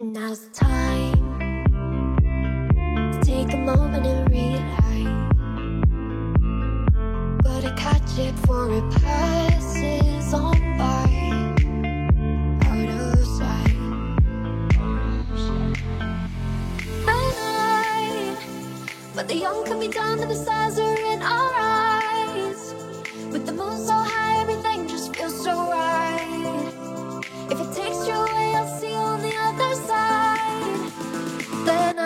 Now's the time to take a moment and realize. Gotta catch it before it passes on by. Out of sight. Night, but the young can be done and the stars are in our eyes. With the moon so high, everything just feels so right. If it takes you away, I'll see you on the other side. Then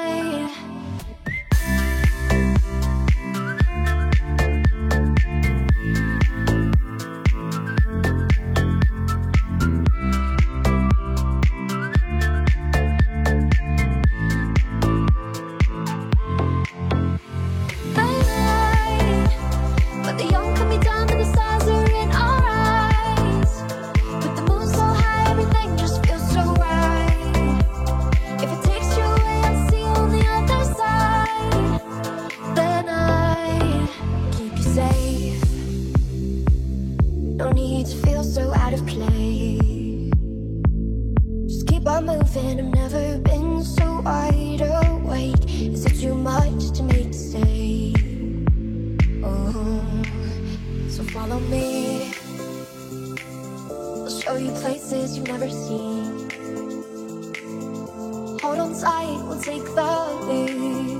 but the young can be done and the stars are in our eyes. With the moon so high, everything just feels so right. If it takes you away, I'll see you on the other side. Then I keep you safe. No need to feel so out of place. Just keep on moving. I've never been so wide awake. Is it too much to make you stay? Oh, so follow me. I'll show you places you've never seen. Hold on tight, we'll take the lead.